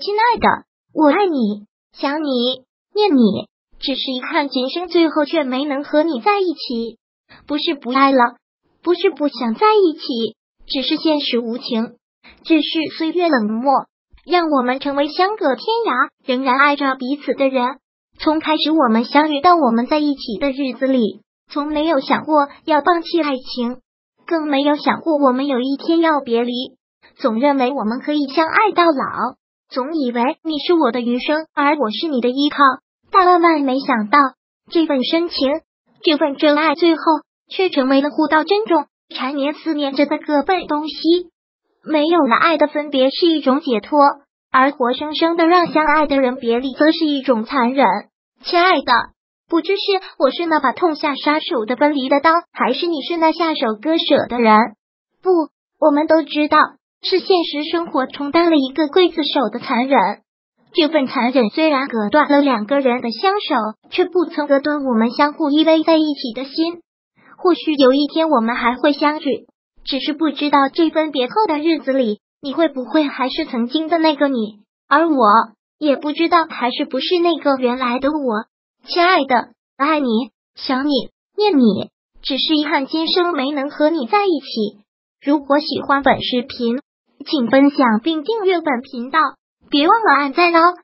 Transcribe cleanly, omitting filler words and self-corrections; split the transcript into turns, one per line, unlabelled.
亲爱的，我爱你，想你，念你，只是遗憾今生最后却没能和你在一起。不是不爱了，不是不想在一起，只是现实无情，只是岁月冷漠，让我们成为相隔天涯，仍然爱着彼此的人。从开始我们相遇到我们在一起的日子里，从没有想过要放弃爱情，更没有想过我们有一天要别离。总认为我们可以相爱到老，总以为你是我的余生，而我是你的依靠。但万万没想到，这份深情，这份真爱，最后却成为了互道珍重、缠绵思念着的各奔东西。没有了爱的分别是一种解脱，而活生生的让相爱的人别离，则是一种残忍。亲爱的，不知是我是那把痛下杀手的分离的刀，还是你是那下手割舍的人。不，我们都知道，是现实生活冲淡了一个刽子手的残忍。这份残忍虽然割断了两个人的相守，却不曾割断我们相互依偎在一起的心。或许有一天我们还会相聚，只是不知道这分别后的日子里，你会不会还是曾经的那个你，而我也不知道还是不是那个原来的我。亲爱的，爱你，想你，念你，只是遗憾今生没能和你在一起。如果喜欢本视频，请分享并订阅本频道，别忘了按赞哦。